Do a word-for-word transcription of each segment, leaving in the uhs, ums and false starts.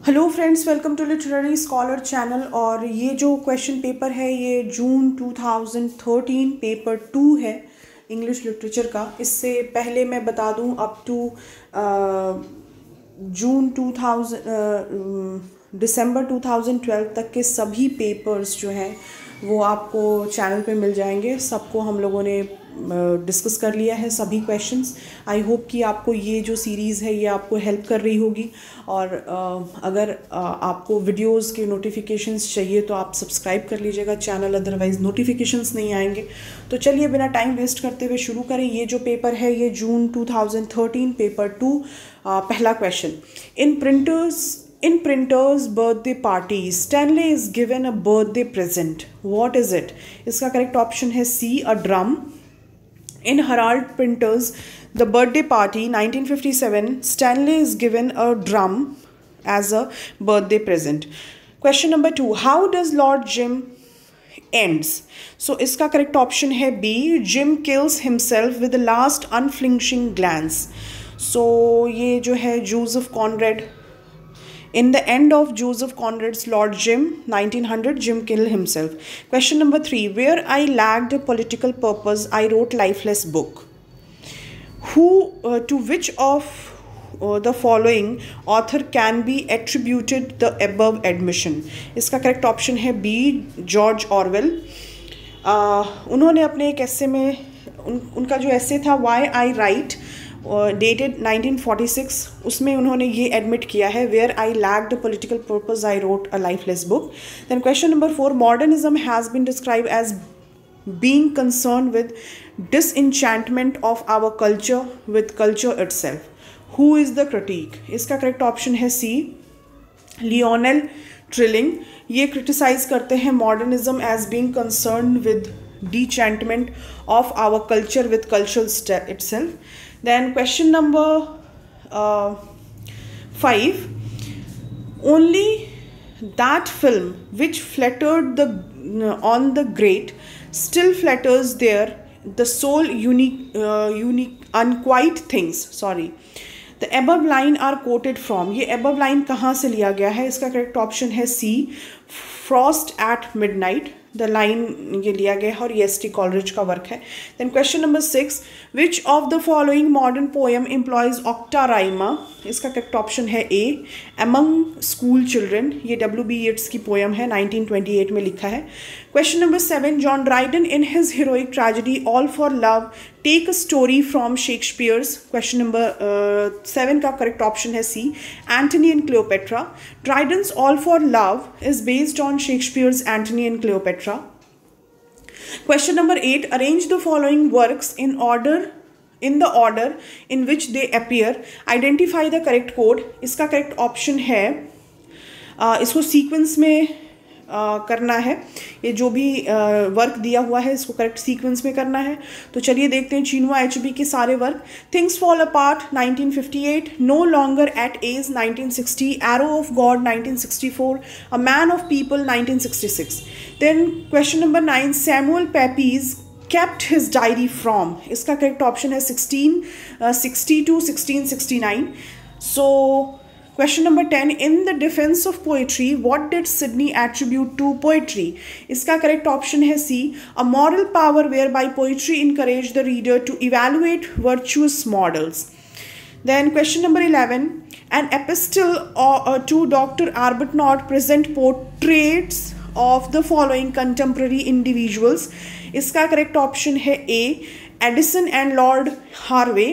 Hello friends, welcome to literary scholar channel. और ये जो क्वेश्चन पेपर है ये June two thousand thirteen paper two है इंग्लिश लिटरेचर का। इससे पहले मैं बता दूं up to June two thousand December two thousand twelve तक के सभी पेपर्स जो हैं वो आपको चैनल पे मिल जाएंगे। सबको हम लोगों ने डिस्कस कर लिया है, सभी क्वेश्चंस। आई होप कि आपको ये जो सीरीज़ है ये आपको हेल्प कर रही होगी। और uh, अगर uh, आपको वीडियोस के नोटिफिकेशंस चाहिए तो आप सब्सक्राइब कर लीजिएगा चैनल, अदरवाइज़ नोटिफिकेशंस नहीं आएंगे। तो चलिए बिना टाइम वेस्ट करते हुए शुरू करें। ये जो पेपर है ये June two thousand thirteen paper two. uh, पहला क्वेश्चन, in printer's In printer's birthday party, Stanley is given a birthday present. What is it? इसका करेक्ट ऑप्शन है C, a drum. In Herald Printers, the birthday party nineteen fifty-seven, Stanley is given a drum as a birthday present. Question number two, how does Lord Jim ends? So इसका correct option है B, Jim kills himself with the last unflinching glance. So ये जो है Joseph Conrad, in the end of Joseph Conrad's Lord Jim, nineteen hundred, Jim killed himself. Question number three, where I lacked a political purpose, I wrote lifeless book. Who, uh, to which of uh, the following author can be attributed the above admission? इसका correct option है B, George Orwell. uh, उन्होंने अपने एक ऐसे में उन, उनका जो ऐसे था why I write dated nineteen forty six, उसमें उन्होंने ये एडमिट किया है, where I lacked a political purpose I wrote a lifeless book. Then question number four, modernism has been describe as being concern with disenchantment of our culture with culture itself. Who is the critic? इसका correct option है C, Lionel Trilling. ये criticise करते हैं modernism as being concern with disenchantment of our culture with culture itself. Then question number uh, five, only that film which flattered the uh, on the great still flatters there the soul unique uh, unique unquiet things. Sorry, the above line are quoted from. ये above line कहाँ से लिया गया है? इसका correct option है C, Frost at Midnight। The line ये लिया गया है और ये एस टी कॉलरिज का वर्क है। Then question number six, which of the following modern poem employs ottava rima? इसका करेक्ट ऑप्शन है ए, अमंग स्कूल चिल्ड्रन। ये डब्ल्यू बी येट्स की पोएम है, नाइनटीन ट्वेंटी एट में लिखा है। Question number seven, John Dryden in his heroic tragedy all for love take a story from Shakespeare's. Question number seven का correct option है C, Antony and Cleopatra. Dryden's all for love is based on Shakespeare's Antony and Cleopatra. Question number eight, arrange the following works in order in the order in which they appear. Identify the correct code. इसका correct option है uh, इसको sequence में uh, करना है। ये जो भी work uh, दिया हुआ है इसको करेक्ट सीक्वेंस में करना है। तो चलिए देखते हैं चिनुआ एचबी के सारे work. Things fall apart nineteen fifty eight, no longer at ease nineteen sixty, arrow of God nineteen sixty four, a man of people nineteen sixty six. Then question number nine, Samuel Pepys kept his diary from? इसका correct option है sixteen sixty two sixteen sixty nine. So question number ten, in the defence of poetry what did Sidney attribute to poetry? इसका correct option है सी, अ moral power whereby poetry encourage the reader to evaluate virtuous models. Then question number eleven, an epistle uh, to Doctor Arbuthnot present portraits of the following contemporary individuals. इसका correct option है A, Addison and Lord Hervey.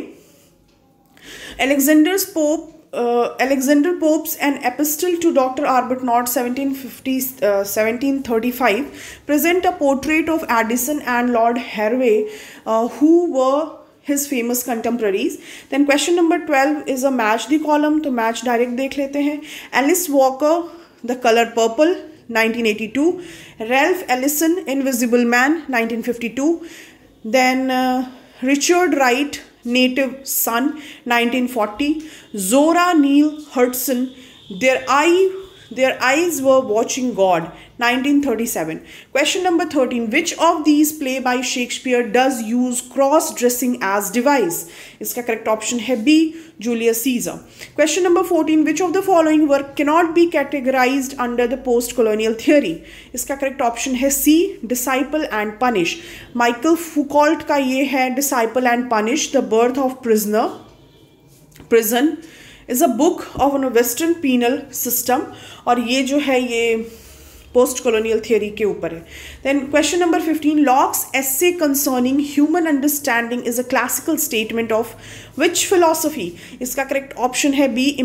Alexander Pope uh, Alexander Pope's An Epistle to Doctor Arbuthnot seventeen fifty uh, seventeen thirty-five present a portrait of Addison and Lord Harvey uh, who were his famous contemporaries. Then question number twelve is a match the column, तो match direct देख लेते हैं। Alice Walker, The Color Purple, nineteen eighty-two, Ralph Ellison, Invisible Man, nineteen fifty-two, then uh, Richard Wright, Native Son, nineteen forty, Zora Neale Hurston, Their Eye Their eyes were watching God, nineteen thirty-seven. Question number thirteen. Which of these play by Shakespeare does use cross-dressing as device? इसका correct option है B, Julius Caesar. Question number fourteen. Which of the following work cannot be categorized under the post-colonial theory? इसका correct option है C, Disciple and Punish. Michael Foucault का ये है Disciple and Punish, The Birth of Prisoner, Prison is a book of a Western penal system, और ये जो है ये पोस्ट कॉलोनियल थियोरी के ऊपर है. Then question number fifteen. Locke's essay concerning human understanding is a classical statement of which philosophy? इसका correct option है बी,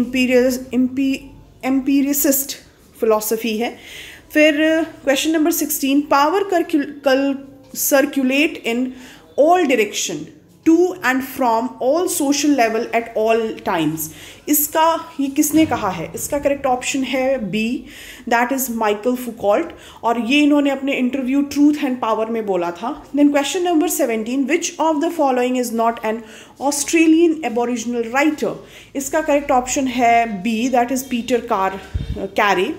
एम्पीरिसिस्ट फिलोसफी है. फिर question number sixteen. Power circulate in all direction to and from all social level at all times. इसका ये किसने कहा है? इसका करेक्ट ऑप्शन है B, that is Michael Foucault, और ये इन्होंने अपने इंटरव्यू ट्रूथ एंड पावर में बोला था. Then question number seventeen. Which of the following is not an Australian aboriginal writer? इसका करेक्ट ऑप्शन है B, that is Peter car Carey.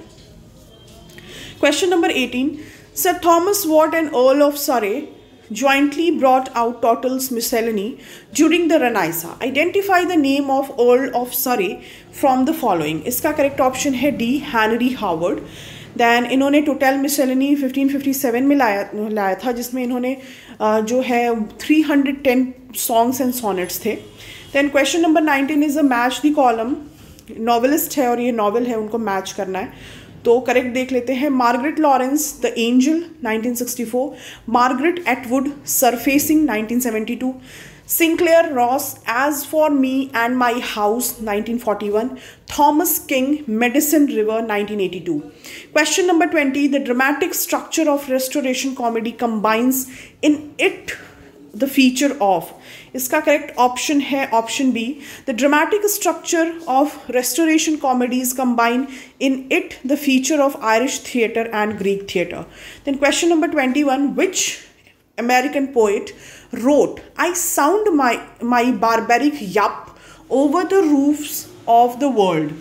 Question number eighteen. Sir Thomas Wyatt and Earl of Surrey jointly brought out Tottle's Miscellany during the Renaissance. Identify the name of Earl of Surrey from the following. इसका correct option है D, Henry Howard. Then इन्होंने Tottel miscellany fifteen fifty seven में लाया लाया था, जिसमें इन्होंने uh, जो है three hundred ten songs and sonnets थे. Then question number nineteen is a match the column. Novelist है और ये नॉवल है, उनको मैच करना है. तो करेक्ट देख लेते हैं. Margaret Laurence, the angel, nineteen sixty four. Margaret Atwood, surfacing, nineteen seventy two. Sinclair Ross, as for me and my house, nineteen forty one. Thomas King, medicine river, nineteen eighty two. Question number twenty. The dramatic structure of restoration comedy combines in it the feature of. इसका correct option है option B, the dramatic structure of restoration comedies combine in it the feature of Irish theatre and Greek theatre. Then question number twenty one. Which American poet wrote, I sound my my barbaric yap over the roofs of the world?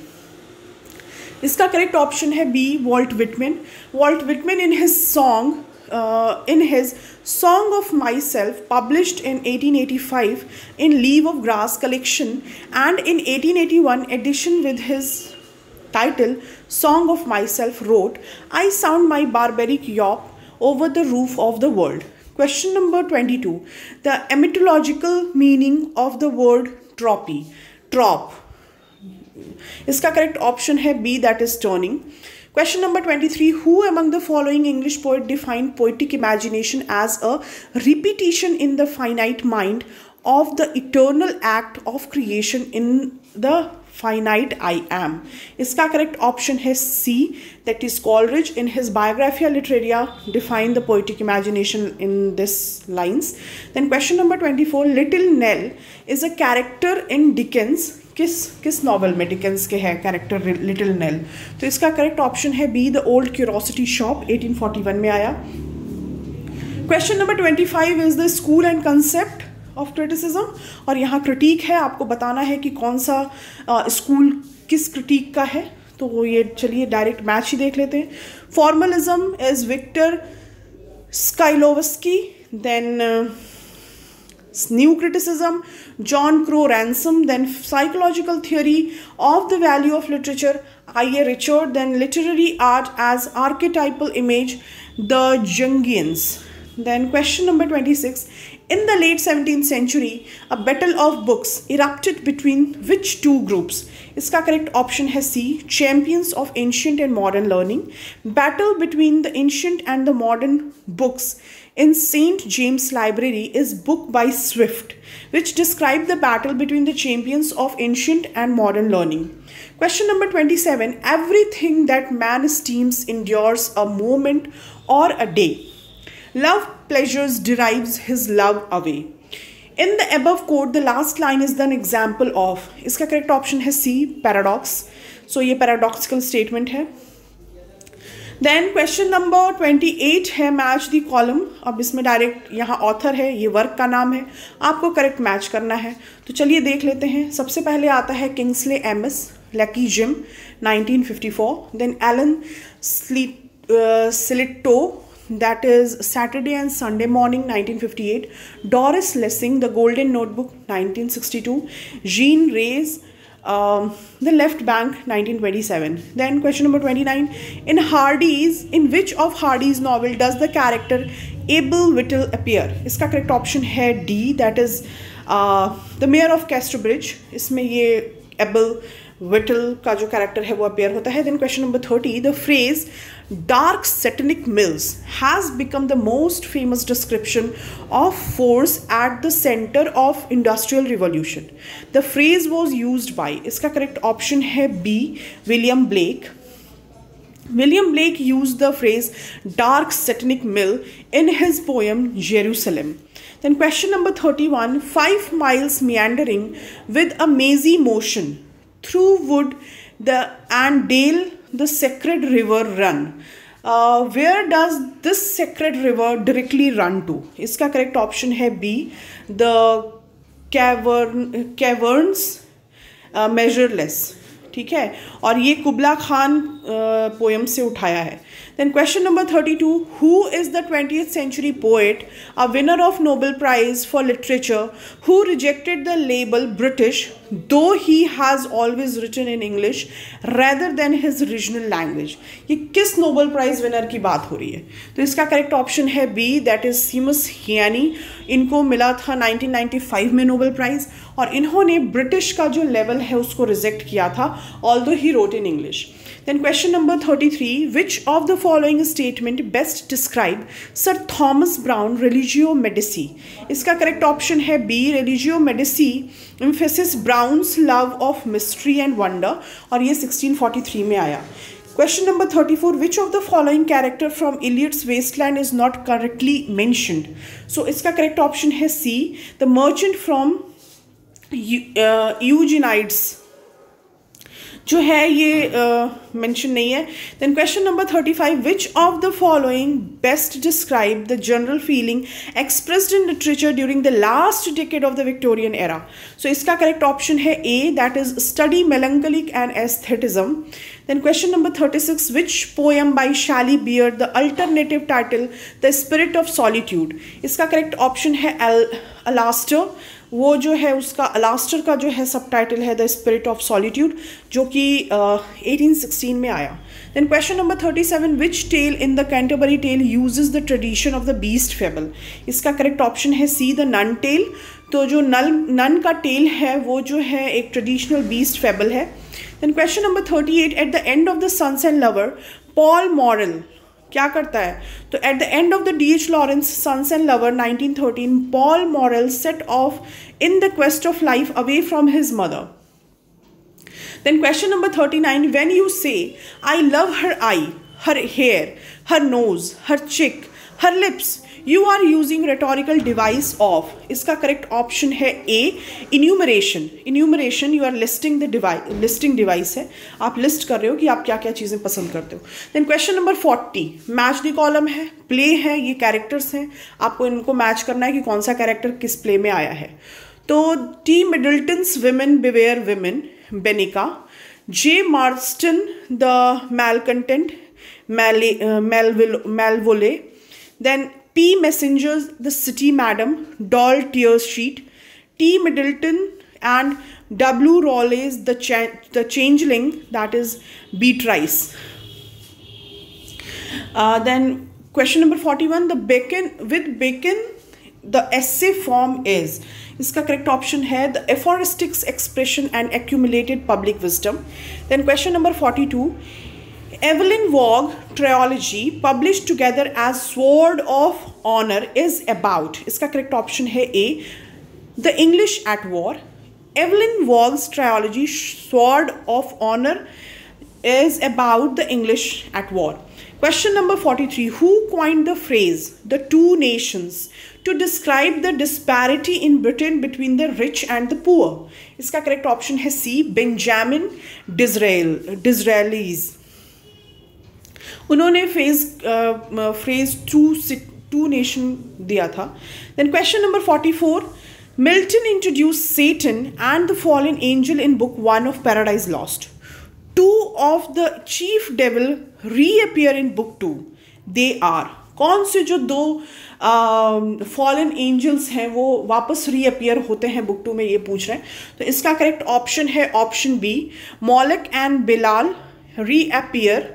इसका correct option है B, Walt Whitman. Walt Whitman in his song Uh, in his Song of Myself, published in eighteen eighty-five in Leaf of Grass collection, and in eighteen eighty-one edition with his title Song of Myself, wrote, I sound my barbaric yap over the roof of the world. Question number twenty-two. The etymological meaning of the word tropy. Trop. इसका correct option है B, that is turning. Question number twenty-three. Who among the following English poet defined poetic imagination as a repetition in the finite mind of the eternal act of creation in the finite I am? इसका correct option है C, that is Coleridge in his Biographia Literaria defined the poetic imagination in this lines. Then question number twenty-four. Little Nell is a character in Dickens. किस किस novel में Dickens के है character little Nell? तो इसका correct option है B, the old curiosity shop, eighteen forty one में आया. Question number twenty five is the school and concept of criticism, और यहाँ क्रिटिक है, आपको बताना है कि कौन सा स्कूल किस क्रिटिक का है. तो ये चलिए डायरेक्ट मैच ही देख लेते हैं. Formalism is Viktor Shklovsky. Then New Criticism, John Crow Ransom. Then Psychological Theory of the Value of Literature, I A Richard. Then Literary Art as Archetypal Image, the Jungians. Then question number twenty-six. In the late seventeenth century, a battle of books erupted between which two groups? इसका correct option है C, champions of ancient and modern learning. Battle between the ancient and the modern books in Saint James Library is book by Swift, which describe the battle between the champions of ancient and modern learning. Question number twenty-seven. Everything that man esteems endures a moment or a day. Love pleasures derives his love away. In the above quote, the last line is an example of. इसका correct option है C, paradox. So ये paradoxical statement है. Then question number twenty eight है match the column. अब इसमें direct यहाँ author है, ये वर्क का नाम है, आपको करेक्ट मैच करना है. तो चलिए देख लेते हैं. सबसे पहले आता है Kingsley Amis, Lucky Jim, nineteen fifty-four. Then Alan Sleep, uh, Slitto, that is Saturday and Sunday Morning, nineteen fifty-eight. Doris Lessing, The Golden Notebook, nineteen sixty-two. Jean Reyes, um, The Left Bank, nineteen twenty-seven. Then question number twenty-nine. In Hardy's, in which of Hardy's novel does the character Abel Whittle appear? इसका correct option है D, that is uh, The Mayor of Casterbridge. इसमें ये Abel Whittle का जो character है वो appear होता है. Then question number thirty. The phrase dark satanic mills has become the most famous description of force at the center of industrial revolution. The phrase was used by, इसका correct option है B, William Blake. William Blake used the phrase dark satanic mill in his poem Jerusalem. Then question number thirty-one. Five miles meandering with a mazy motion through wood the and dale the sacred river run. Uh, where does this sacred river directly run to? इसका correct option है B, the cavern caverns uh, measureless. ठीक है, और ये कुबला Khan poem से उठाया है. Then question number thirty-two. Who is the twentieth century poet, a winner of Nobel Prize for Literature, who rejected the label British, though he has always written in English rather than his original language? ये किस Nobel Prize winner की बात हो रही है? तो इसका correct option है B, that is Seamus Heaney. इनको मिला था nineteen ninety-five में Nobel Prize, और इन्होंने ब्रिटिश का जो लेवल है उसको रिजेक्ट किया था, although he wrote in English. Then question number thirty-three. Which of the following statement best describe Sir Thomas Browne Religio Medici? इसका correct option है B, Religio Medici emphasizes Browne's love of mystery and wonder, और ये sixteen forty-three में आया. Question number thirty-four. Which of the following character from Iliad's Wasteland is not correctly mentioned? So इसका correct option है C, the merchant from uh, Eugenides जो है ये mention uh, नहीं है. Then question number thirty-five. Which of the following best describe the general feeling expressed in literature during the last decade of the Victorian era? So इसका correct option है A, that is study melancholic and aestheticism. Then question number thirty-six. Which poem by Shelley bear the alternative title The Spirit of Solitude? इसका correct option है Al Alastair. वो जो है उसका अलास्टर का जो है सब टाइटल है द स्पिरिट ऑफ सॉलिट्यूड, जो कि eighteen sixteen में आया. Then question number thirty-seven. Which tale in the Canterbury tale uses the tradition of the beast fable? इसका करेक्ट ऑप्शन है सी, द नन टेल. तो जो नल नन का टेल है वो जो है एक ट्रेडिशनल बीस्ट फेबल है. Then question number thirty-eight. At the end of the sons and lover Paul Morel क्या करता है? तो at the end of the D H Lawrence sons and lover nineteen thirteen, Paul Morel set off in the quest of life away from his mother. Then question number thirty-nine. When you say I love her eye, her hair, her nose, her cheek, her lips, you are using rhetorical device of. इसका correct option है A, enumeration. Enumeration, you are listing the device, listing device है. आप list कर रहे हो कि आप क्या क्या चीज़ें पसंद करते हो. Then question number forty. Match the column है, play है, ये characters हैं. आपको इनको match करना है कि कौन सा character किस play में आया है. तो T. Middleton's Women Beware Women, Benica. J. Marston, The Malcontent, Mal uh, Malvol Malvolio. Then P. Messengers, The City Madam, Doll Tears Sheet. T. Middleton and W. Rawley's The, Ch the Changeling, that is Beatrice. Uh, then question number forty-one. The Bacon with Bacon, the essay form is. इसका correct option है the aphoristics expression and accumulated public wisdom. Then question number forty-two. Evelyn Waugh trilogy published together as Sword of Honor is about. इसका correct option है A, The English at War. Evelyn Waugh's trilogy Sword of Honor is about the English at War. Question number forty-three. Who coined the phrase the two nations to describe the disparity in Britain between the rich and the poor? इसका correct option है C, Benjamin Disraeli's. उन्होंने phase phrase two two nation दिया था. Then question number forty-four. Milton introduced Satan and the fallen angel in book one of Paradise Lost. Two of the chief devil reappear in book two. They are, कौन से जो दो fallen uh, angels हैं वो वापस reappear होते हैं book to में, ये पूछ रहे हैं. तो इसका करेक्ट ऑप्शन है option B, Moloch and Belial reappear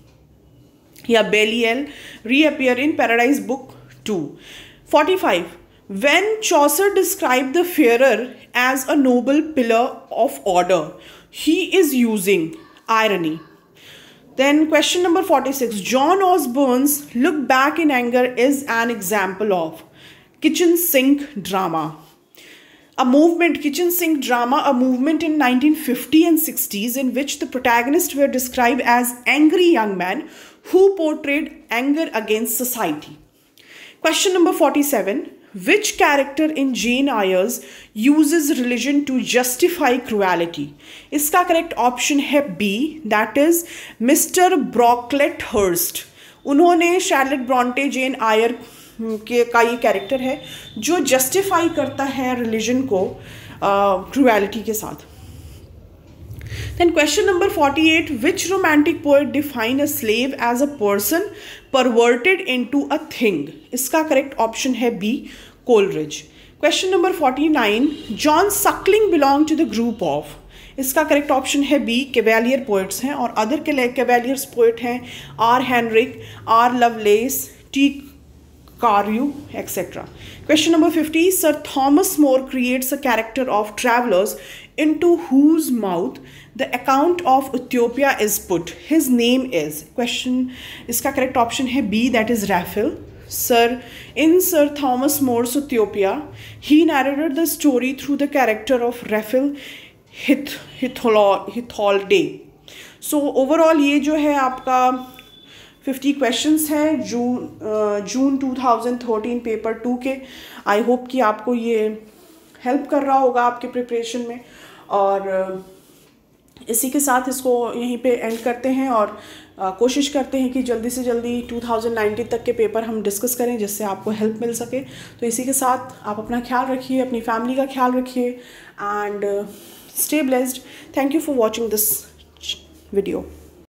या Belial reappear in Paradise book two. forty-five. When Chaucer described the Fairer as a noble pillar of order, he is using irony. Then question number forty-six. John Osborne's Look Back in Anger is an example of kitchen sink drama. A movement, kitchen sink drama, a movement in nineteen fifty and sixties in which the protagonists were described as angry young men who portrayed anger against society. Question number forty-seven. Which character in Jane Eyre's uses religion to justify cruelty? इसका correct option है B, that is mister Brocklehurst. उन्होंने Charlotte Brontë, जेन आयर के का ये character है जो justify करता है रिलीजन को क्रुएलिटी uh, के साथ. Then question number forty-eight. Which romantic poet define a slave as a person perverted into a thing? इसका करेक्ट ऑप्शन है B, Coleridge. Question number forty-nine. John Suckling belong to the group of. इसका correct option है B, cavalier poets हैं, और other के cavaliers poet हैं R Herrick, R Lovelace, T Carew, et cetera. Question number fifty. Sir Thomas More creates a character of travelers into whose mouth the account of Ethiopia is put. His name is. Question. इसका correct option है B, that is Raphael. Sir, in Sir Thomas More's Ethiopia, he narrated the story through the character of Raphael Hith Hitholde. So overall ये जो है आपका fifty questions हैं June June two thousand thirteen paper two के. I hope कि आपको ये help कर रहा होगा आपके प्रिपरेशन में, और इसी के साथ इसको यहीं पे एंड करते हैं और uh, कोशिश करते हैं कि जल्दी से जल्दी टू थाउजेंड नाइनटीन तक के पेपर हम डिस्कस करें जिससे आपको हेल्प मिल सके. तो इसी के साथ आप अपना ख्याल रखिए, अपनी फैमिली का ख्याल रखिए, and stay blessed. Thank you for watching this video.